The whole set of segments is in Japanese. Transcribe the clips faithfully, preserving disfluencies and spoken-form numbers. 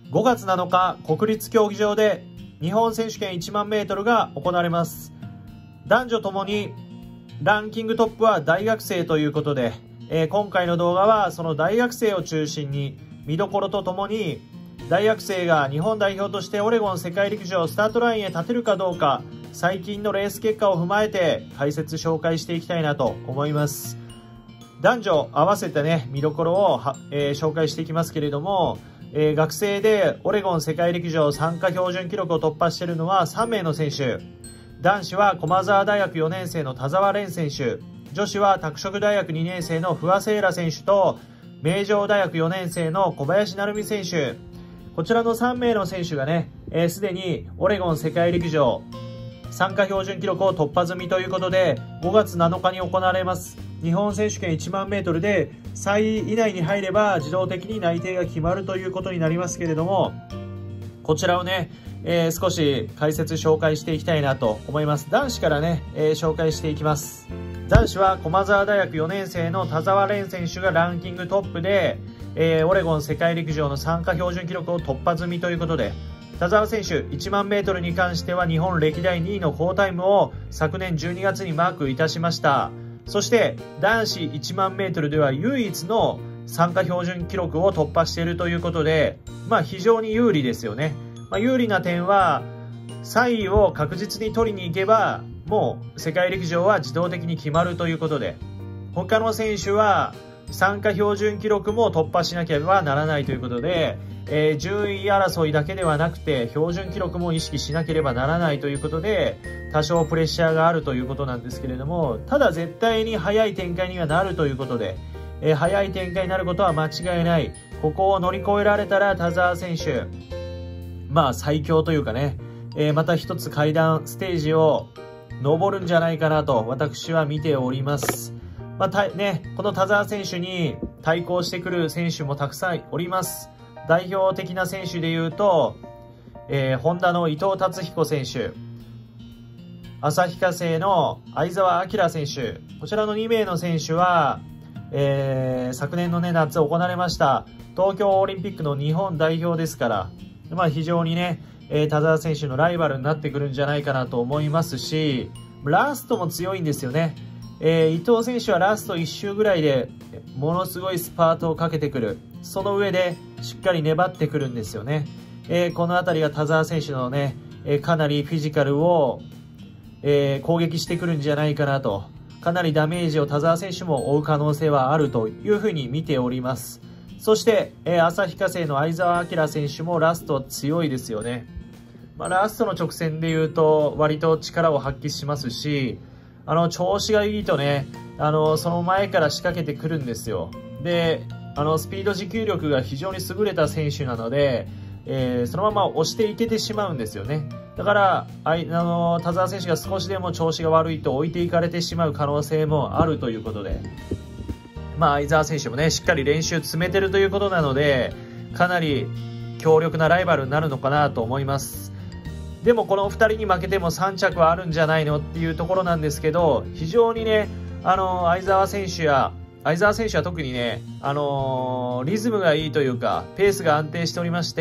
ごがつなのか、国立競技場で日本選手権いちまんメートルが行われます。男女ともにランキングトップは大学生ということで、えー、今回の動画はその大学生を中心に見どころとともに、大学生が日本代表としてオレゴン世界陸上スタートラインへ立てるかどうか、最近のレース結果を踏まえて解説紹介していきたいなと思います。男女合わせてね、見どころを、えー、紹介していきますけれども、えー、学生でオレゴン世界陸上参加標準記録を突破しているのはさんめいの選手。男子は駒澤大学よねん生の田澤廉選手、女子は拓殖大学にねん生の不破聖衣来選手と、名城大学よねん生の小林成美選手。こちらのさんめいの選手がね、すで、えー、にオレゴン世界陸上参加標準記録を突破済みということで、ごがつなのかに行われます日本選手権いちまんメートルでさんい以内に入れば自動的に内定が決まるということになりますけれども、こちらをね、えー、少し解説紹介していきたいなと思います。男子からね、えー、紹介していきます。男子は駒澤大学よねん生の田澤廉選手がランキングトップで、えー、オレゴン世界陸上の参加標準記録を突破済みということで、田澤選手いちまんメートルに関しては日本歴代にいの好タイムを昨年じゅうにがつにマークいたしました。そして男子いちまんメートルでは唯一の参加標準記録を突破しているということで、まあ非常に有利ですよね。まあ、有利な点はさんいを確実に取りに行けばもう世界陸上は自動的に決まるということで、他の選手は参加標準記録も突破しなければならないということで、えー、順位争いだけではなくて標準記録も意識しなければならないということで、多少プレッシャーがあるということなんですけれども、ただ絶対に速い展開にはなるということで、えー、速い展開になることは間違いない。ここを乗り越えられたら田澤選手、まあ最強というかね、えー、また一つ階段ステージを登るんじゃないかなと私は見ております。まあたね、この田澤選手に対抗してくる選手もたくさんおります。代表的な選手でいうと、えー、ホンダの伊藤達彦選手、旭化成の相澤晃選手、こちらのにめいの選手は、えー、昨年の、ね、夏行われました東京オリンピックの日本代表ですから、まあ、非常にね、えー、田澤選手のライバルになってくるんじゃないかなと思いますし、ラストも強いんですよね。えー、伊藤選手はラストいっ周ぐらいでものすごいスパートをかけてくる。その上でしっかり粘ってくるんですよね。えー、このあたりが田澤選手のね、えー、かなりフィジカルを、えー、攻撃してくるんじゃないかなと。かなりダメージを田澤選手も負う可能性はあるというふうに見ております。そして、えー、旭化成の相澤晃選手もラスト強いですよね。まあ、ラストの直線で言うと割と力を発揮しますし、あの調子がいいとね、あのその前から仕掛けてくるんですよ。で、あのスピード持久力が非常に優れた選手なので、えー、そのまま押していけてしまうんですよね。だからあいあの田澤選手が少しでも調子が悪いと置いていかれてしまう可能性もあるということで、まあ、相澤選手もねしっかり練習詰めてるということなので、かなり強力なライバルになるのかなと思います。でもこのふたりに負けてもさん着はあるんじゃないのっていうところなんですけど、非常にね、あの相澤選手や相澤選手は特にね、あのー、リズムがいいというかペースが安定しておりまして、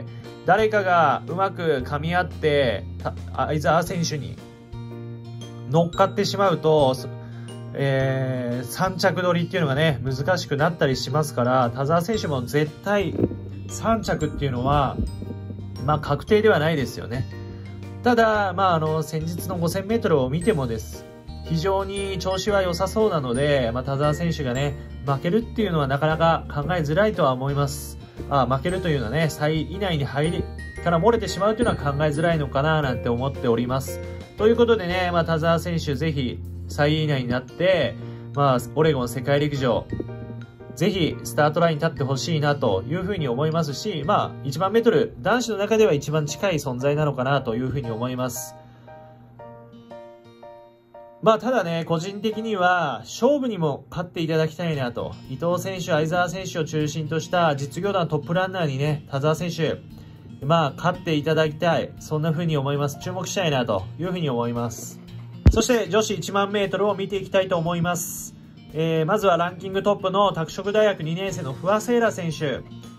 誰かがうまく噛み合って相澤選手に乗っかってしまうと、えー、さん着取りっていうのがね難しくなったりしますから、田澤選手も絶対さん着っていうのはまあ確定ではないですよね。ただ、まあ、あの先日の ごせんメートル を見てもです非常に調子は良さそうなので、まあ、田澤選手がね負けるっていうのはなかなか考えづらいとは思います。あ負けるというのはねさんい以内に入りから漏れてしまうというのは考えづらいのかななんて思っております。ということでね、まあ、田澤選手ぜひさんい以内になって、まあ、オレゴン世界陸上ぜひスタートラインに立ってほしいなというふうに思いますし、まあ、いちまんメートル男子の中では一番近い存在なのかなというふうに思います。まあ、ただね、個人的には勝負にも勝っていただきたいなと。伊藤選手、相澤選手を中心とした実業団トップランナーにね、田澤選手、まあ、勝っていただきたい。そんなふうに思います。注目したいなというふうに思います。そして女子いちまんメートルを見ていきたいと思います。えー、まずはランキングトップの拓殖大学にねん生の不破聖衣来選手。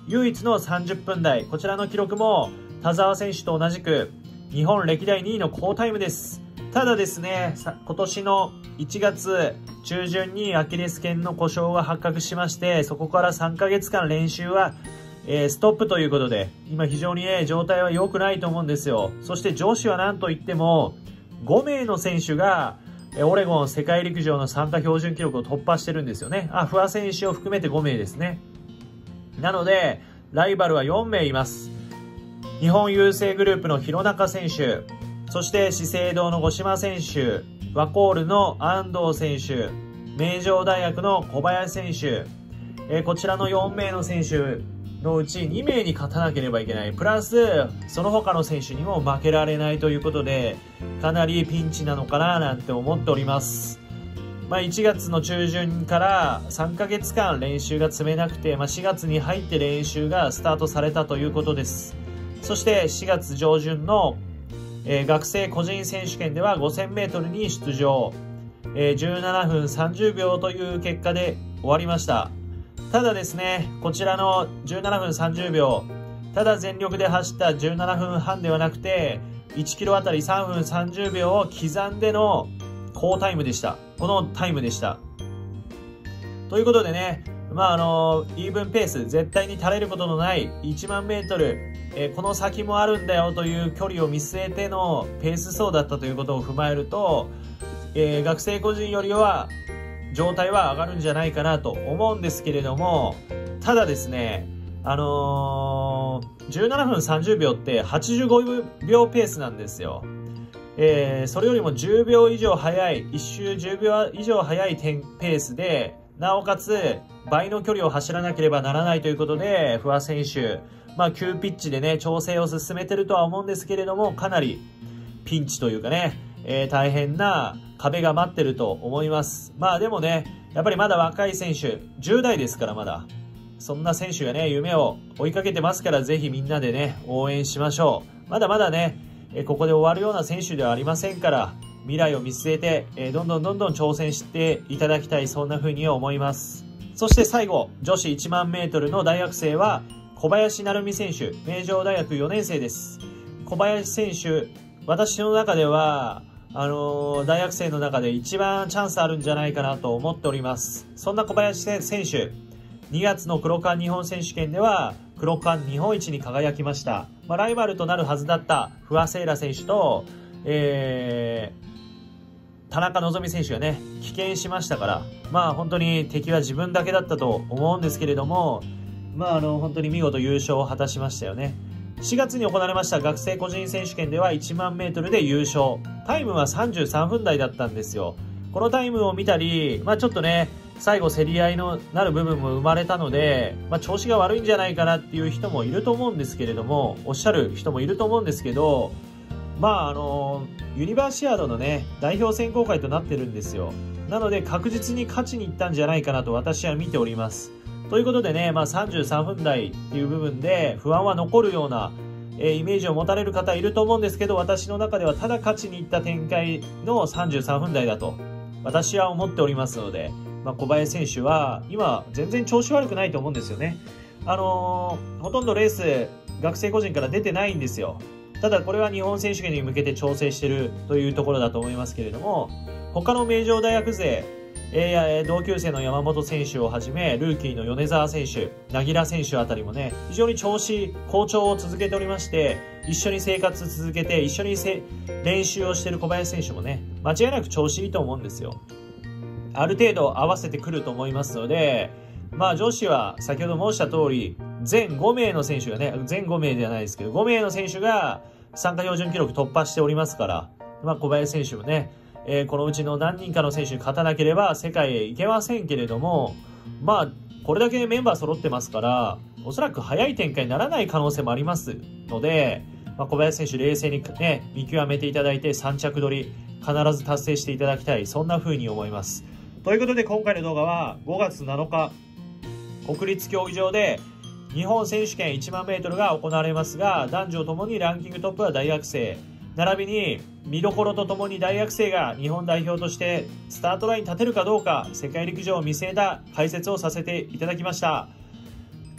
唯一のさんじゅっぷん台、こちらの記録も田澤選手と同じく日本歴代にいの好タイムです。ただですね、今年のいちがつ中旬にアキレス腱の故障が発覚しまして、そこからさんかげつかん練習は、えー、ストップということで、今非常にね、状態は良くないと思うんですよ。そして女子は何といっても、ごめいの選手が、オレゴン世界陸上の参加標準記録を突破してるんですよね。あ、不破選手を含めてごめいですね。なので、ライバルはよんめいいます。日本郵政グループの弘中選手、そして資生堂の五島選手、ワコールの安藤選手、名城大学の小林選手、えー、こちらのよんめいの選手のうちにめいに勝たなければいけない。プラス、その他の選手にも負けられないということで、かなりピンチなのかななんて思っております。まあ、いちがつの中旬からさんかげつかん練習が積めなくて、まあ、しがつに入って練習がスタートされたということです。そしてしがつ上旬の、えー、学生個人選手権ではごせんメートルに出場、えー、じゅうななふんさんじゅうびょうという結果で終わりました。ただですね、こちらのじゅうななふんさんじゅうびょう、ただ全力で走ったじゅうななふんはんではなくて、いちキロあたりさんふんさんじゅうびょうを刻んでの好タイムでした。このタイムでした。ということでね、まああの、イーブンペース、絶対に足れることのないいちまんメートル、えー、この先もあるんだよという距離を見据えてのペース走だったということを踏まえると、えー、学生個人よりは状態は上がるんじゃないかなと思うんですけれども、ただですね、あのー、じゅうななふんさんじゅうびょうってはちじゅうごびょうペースなんですよ。えー、それよりもじゅうびょう以上早い、いっ周じゅうびょう以上早いペースで、なおかつ倍の距離を走らなければならないということで、不破選手、まあ急ピッチでね、調整を進めてるとは思うんですけれども、かなりピンチというかね、えー、大変な壁が待ってると思います。まあでもね、やっぱりまだ若い選手、じゅう代ですからまだ。そんな選手がね、夢を追いかけてますから、ぜひみんなでね、応援しましょう。まだまだね、えここで終わるような選手ではありませんから、未来を見据えて、えどんどんどんどん挑戦していただきたい、そんな風に思います。そして最後、女子いちまんメートルの大学生は、小林成美選手、名城大学よねんせいです。小林選手、私の中では、あのー、大学生の中で一番チャンスあるんじゃないかなと思っております。そんな小林選手、にがつの黒缶日本選手権では、黒缶日本一に輝きました。まあ、ライバルとなるはずだった不破聖衣来選手と、えー、田中希実選手がね、棄権しましたから、まあ本当に敵は自分だけだったと思うんですけれども、まああの、本当に見事優勝を果たしましたよね。しがつに行われました学生個人選手権ではいちまんメートルで優勝。タイムはさんじゅうさんふん台だったんですよ。このタイムを見たり、まあちょっとね、最後競り合いのなる部分も生まれたので、まあ調子が悪いんじゃないかなっていう人もいると思うんですけれども、おっしゃる人もいると思うんですけど、まああの、ユニバーシアードのね、代表選考会となってるんですよ。なので確実に勝ちに行ったんじゃないかなと私は見ております。ということでね、まあさんじゅうさんふん台っていう部分で不安は残るような、えー、イメージを持たれる方いると思うんですけど、私の中ではただ勝ちに行った展開のさんじゅうさんふん台だと私は思っておりますので、まあ、小林選手は今全然調子悪くないと思うんですよね。あのー、ほとんどレース学生個人から出てないんですよ。ただこれは日本選手権に向けて調整しているというところだと思いますけれども、他の名城大学勢、えー、同級生の山本選手をはじめルーキーの米澤選手、柳楽選手あたりもね、非常に調子好調を続けておりまして、一緒に生活続けて一緒にせ練習をしている小林選手もね、間違いなく調子いいと思うんですよ。ある程度合わせてくると思いますので、まあ女子は先ほど申した通り、全ごめいの選手がね、全ごめいではないですけど、ごめいの選手が参加標準記録突破しておりますから、まあ小林選手もね、えー、このうちの何人かの選手に勝たなければ世界へ行けませんけれども、まあこれだけメンバー揃ってますから、おそらく早い展開にならない可能性もありますので、まあ、小林選手冷静にね、見極めていただいてさん着取り必ず達成していただきたい、そんな風に思います。ということで今回の動画はごがつなのか、国立競技場で日本選手権いちまんメートルが行われますが、男女ともにランキングトップは大学生、並びに見どころとともに大学生が日本代表としてスタートラインに立てるかどうか、世界陸上を見据えた解説をさせていただきました。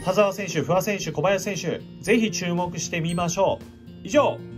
田澤選手、不破選手、小林選手、ぜひ注目してみましょう。以上、